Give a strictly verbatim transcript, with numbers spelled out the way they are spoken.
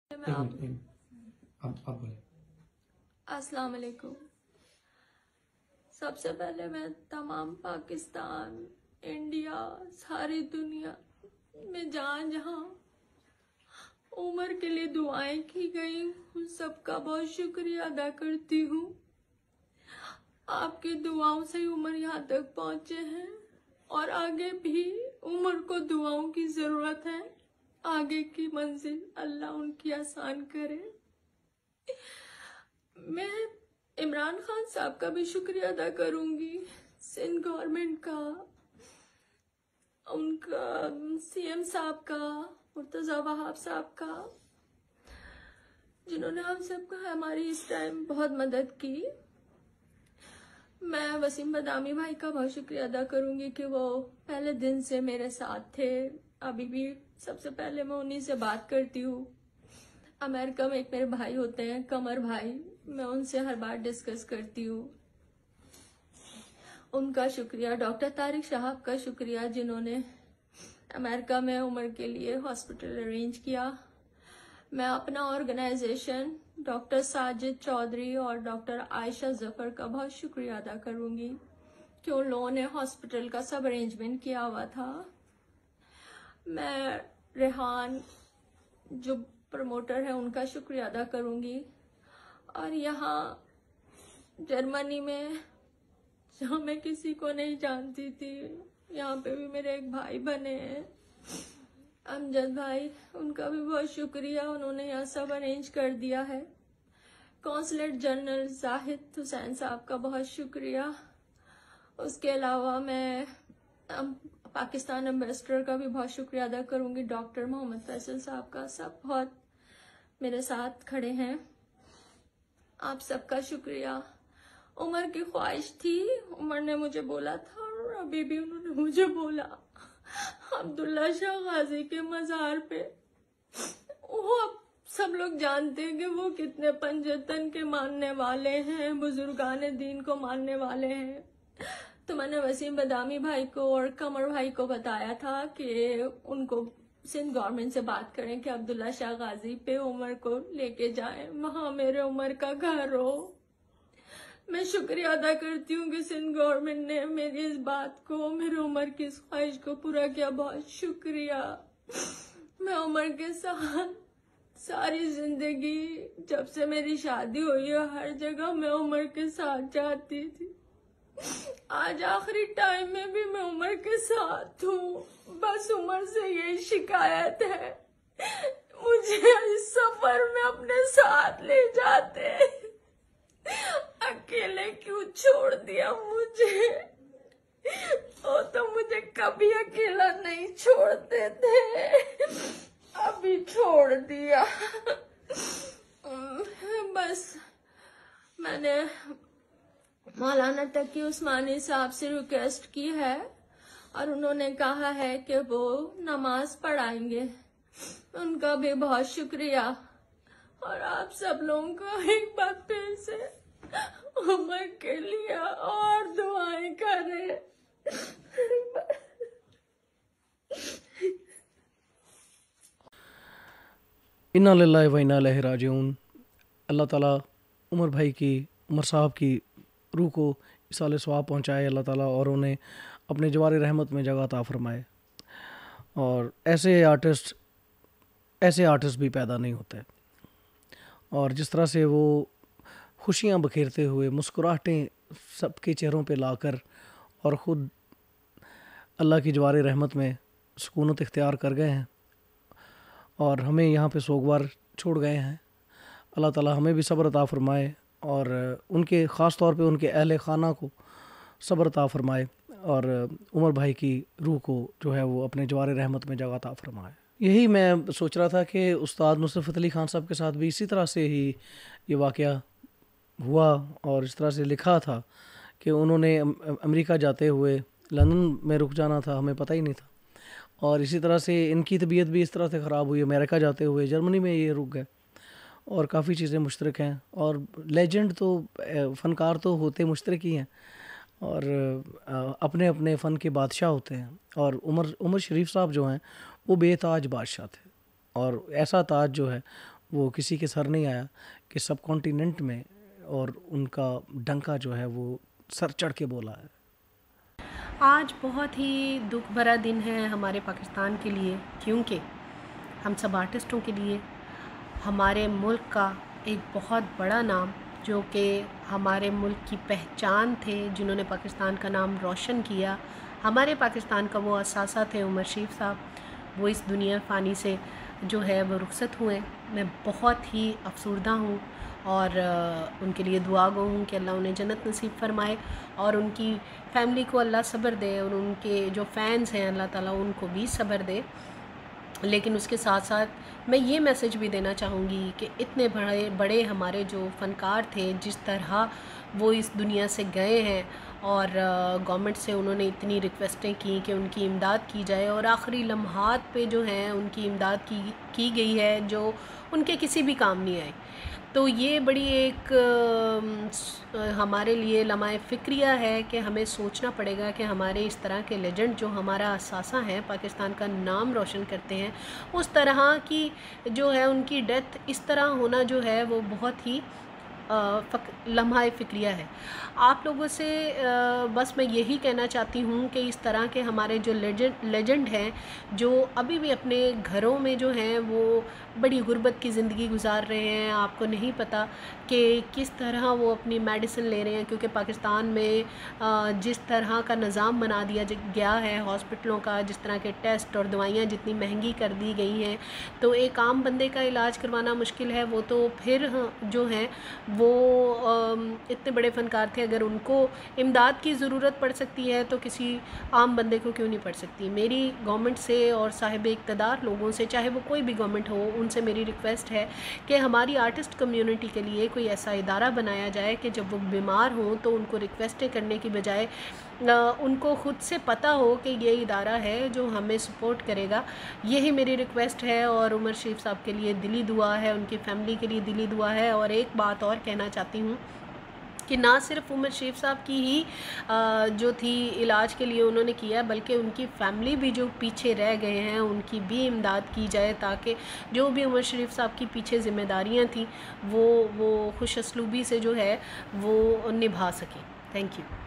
मैं आप आप आप बोले। अस्सलाम वालेकुम। सबसे पहले मैं तमाम पाकिस्तान, इंडिया, सारी दुनिया में जहाँ जहाँ उमर के लिए दुआएं की गई उन सबका बहुत शुक्रिया अदा करती हूँ। आपकी दुआओं से उमर यहाँ तक पहुँचे हैं और आगे भी उमर को दुआओं की ज़रूरत है। आगे की मंजिल अल्लाह उनकी आसान करे। मैं इमरान खान साहब का भी शुक्रिया अदा करूंगी, सिंध गवर्नमेंट का, उनका सीएम साहब का, मुर्तजा वहाब साहब का, जिन्होंने हम सबका हमारी इस टाइम बहुत मदद की। मैं वसीम बदामी भाई का बहुत शुक्रिया अदा करूंगी कि वो पहले दिन से मेरे साथ थे। अभी भी सबसे पहले मैं उन्हीं से बात करती हूँ। अमेरिका में एक मेरे भाई होते हैं, कमर भाई, मैं उनसे हर बार डिस्कस करती हूँ। उनका शुक्रिया। डॉक्टर तारिक साहब का शुक्रिया, जिन्होंने अमेरिका में उमर के लिए हॉस्पिटल अरेंज किया। मैं अपना ऑर्गेनाइजेशन डॉक्टर साजिद चौधरी और डॉक्टर आयशा जफर का बहुत शुक्रिया अदा करूंगी कि उन लोगों ने हॉस्पिटल का सब अरेंजमेंट किया हुआ था। मैं रेहान जो प्रमोटर है उनका शुक्रिया अदा करूंगी। और यहाँ जर्मनी में जहाँ मैं किसी को नहीं जानती थी, यहाँ पे भी मेरे एक भाई बने हैं, अमजद भाई, उनका भी बहुत शुक्रिया। उन्होंने यहाँ सब अरेंज कर दिया है। कौंसलेट जनरल जाहिद हुसैन साहब का बहुत शुक्रिया। उसके अलावा मैं पाकिस्तान एम्बेसडर का भी बहुत शुक्रिया अदा करूंगी, डॉक्टर मोहम्मद फैसल साहब का। सब बहुत मेरे साथ खड़े हैं। आप सबका शुक्रिया। उमर की ख्वाहिश थी, उमर ने मुझे बोला था और अभी भी उन्होंने मुझे बोला, अब्दुल्ला शाह गाजी के मज़ार पे, वो अब सब लोग जानते हैं कि वो कितने पंजतन के मानने वाले हैं, बुजुर्गाने दीन को मानने वाले हैं। तो मैंने वसीम बदामी भाई को और कमर भाई को बताया था कि उनको सिंध गवर्नमेंट से बात करें कि अब्दुल्ला शाह गाजी पे उमर को लेके जाएं, वहां मेरे उमर का घर हो। मैं शुक्रिया अदा करती हूँ कि सिंध गवर्नमेंट ने मेरी इस बात को, मेरे उमर की इस ख्वाहिश को पूरा किया। बहुत शुक्रिया। मैं उमर के साथ सारी जिंदगी, जब से मेरी शादी हुई है, हर जगह मैं उमर के साथ जाती थी। आज आखिरी टाइम में भी मैं उमर के साथ हूँ। बस उमर से यही शिकायत है, मुझे इस सफर में अपने साथ ले जाते, अकेले क्यों छोड़ दिया मुझे। वो तो मुझे कभी अकेला नहीं छोड़ते थे, अभी छोड़ दिया। बस मैंने मौलाना तकी उस्मानी साहब से रिक्वेस्ट की है और उन्होंने कहा है कि वो नमाज पढ़ाएंगे। उनका भी बहुत शुक्रिया। और आप सब लोगों को एक बार फिर से उमर के लिए और दुआएं करें। इन्ना लिल्लाहि व इन्ना इलैहि राजिऊन। अल्लाह ताला उमर भाई की, उमर साहब की रूह को इसाले सवाब पहुँचाए अल्लाह ताला, और उन्हें अपने जवार रहमत में जगह अता फरमाए। और ऐसे आर्टिस्ट ऐसे आर्टिस्ट भी पैदा नहीं होते। और जिस तरह से वो खुशियाँ बखेरते हुए मुस्कुराहटें सबके चेहरों पे लाकर और ख़ुद अल्लाह की जवार रहमत में सुकूनत इख्तियार कर गए हैं और हमें यहाँ पे सोगवार छोड़ गए हैं, अल्लाह ताला हमें भी सब्र अता फरमाए और उनके ख़ास तौर पे उनके अहले खाना को सब्र अता फरमाए और उमर भाई की रूह को जो है वो अपने जवार रहमत में जगह अता फरमाए। यही मैं सोच रहा था कि उस्ताद नुसरत अली खान साहब के साथ भी इसी तरह से ही ये वाक़या हुआ और इस तरह से लिखा था कि उन्होंने अमेरिका जाते हुए लंदन में रुक जाना था, हमें पता ही नहीं था। और इसी तरह से इनकी तबीयत भी इस तरह से ख़राब हुई, अमेरिका जाते हुए जर्मनी में ये रुक गए। और काफ़ी चीज़ें मुश्तरक हैं और लेजेंड तो फ़नकार तो होते मुश्तरक ही हैं और अपने अपने फ़न के बादशाह होते हैं। और उमर उमर शरीफ साहब जो हैं वो बेताज बादशाह थे और ऐसा ताज जो है वो किसी के सर नहीं आया कि सब कॉन्टिनेंट में, और उनका डंका जो है वो सर चढ़ के बोला है। आज बहुत ही दुख भरा दिन है हमारे पाकिस्तान के लिए, क्योंकि हम सब आर्टिस्टों के लिए हमारे मुल्क का एक बहुत बड़ा नाम, जो कि हमारे मुल्क की पहचान थे, जिन्होंने पाकिस्तान का नाम रोशन किया, हमारे पाकिस्तान का वो असासा थे उमर शरीफ साहब, वो इस दुनिया फ़ानी से जो है वो रुखसत हुए। मैं बहुत ही अफसरदा हूँ और उनके लिए दुआ गो हूँ कि अल्लाह उन्हें जन्नत नसीब फ़रमाए और उनकी फ़ैमिली को अल्लाह सब्र दे, और उनके जो फ़ैन्स हैं अल्लाह ताला उनको भी सब्र दे। लेकिन उसके साथ साथ मैं ये मैसेज भी देना चाहूँगी कि इतने बड़े बड़े हमारे जो फ़नकार थे, जिस तरह वो इस दुनिया से गए हैं और गवर्नमेंट से उन्होंने इतनी रिक्वेस्टें की कि उनकी इमदाद की जाए, और आखिरी लम्हात पे जो हैं उनकी इमदाद की की गई है जो उनके किसी भी काम नहीं आई। तो ये बड़ी एक हमारे लिए लम्हा फ़िक्रिया है कि हमें सोचना पड़ेगा कि हमारे इस तरह के लेजेंड जो हमारा असासा है, पाकिस्तान का नाम रोशन करते हैं, उस तरह की जो है उनकी डेथ इस तरह होना जो है वो बहुत ही लम्हा फ़िक्रिया है। आप लोगों से बस मैं यही कहना चाहती हूँ कि इस तरह के हमारे जो लेजेंड लेजेंड हैं, जो अभी भी अपने घरों में जो हैं वो बड़ी गुर्बत की ज़िंदगी गुजार रहे हैं, आपको नहीं पता कि किस तरह वो अपनी मेडिसिन ले रहे हैं, क्योंकि पाकिस्तान में जिस तरह का निज़ाम बना दिया गया है हॉस्पिटलों का, जिस तरह के टेस्ट और दवाइयाँ जितनी महंगी कर दी गई हैं, तो एक आम बंदे का इलाज करवाना मुश्किल है। वो तो फिर जो हैं वो इतने बड़े फ़नकार थे, अगर उनको इमदाद की ज़रूरत पड़ सकती है तो किसी आम बंदे को क्यों नहीं पड़ सकती। मेरी गवर्नमेंट से और साहिब इक़्तिदार लोगों से, चाहे वो कोई भी गवर्नमेंट हो, उनसे मेरी रिक्वेस्ट है कि हमारी आर्टिस्ट कम्युनिटी के लिए कोई ऐसा इदारा बनाया जाए कि जब वो बीमार हों तो उनको रिक्वेस्टें करने की बजाय उनको ख़ुद से पता हो कि ये इदारा है जो हमें सपोर्ट करेगा। यही मेरी रिक्वेस्ट है, और उमर शरीफ साहब के लिए दिली दुआ है, उनकी फ़ैमिली के लिए दिली दुआ है। और एक बात और कहना चाहती हूँ कि ना सिर्फ उमर शरीफ साहब की ही जो थी इलाज के लिए उन्होंने किया, बल्कि उनकी फ़ैमिली भी जो पीछे रह गए हैं उनकी भी इमदाद की जाए, ताकि जो भी उमर शरीफ साहब की पीछे ज़िम्मेदारियाँ थी वो वो खुश असलूबी से जो है वो निभा सकें। Thank you.